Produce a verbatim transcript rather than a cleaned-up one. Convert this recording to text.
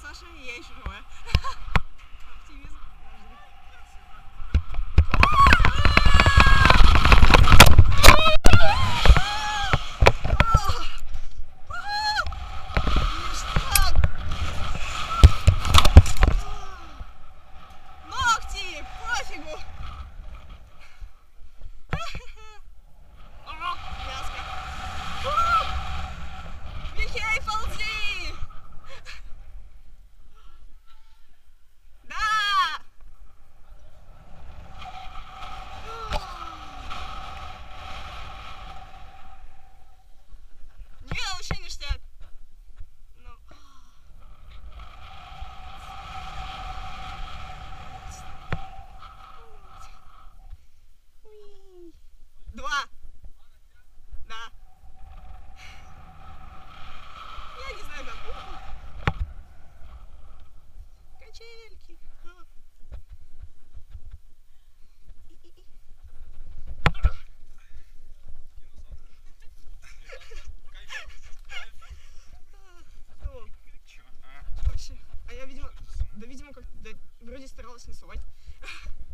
Саша, я еще живая. Оптимизм. Ногти! Пофигу! Мяско. Михей, ползи! Да! Не, вообще ништяк. Ну. Два. Да. Я не знаю, как. Качельки. А я, видимо, да, видимо, как, да, вроде старалась не совать.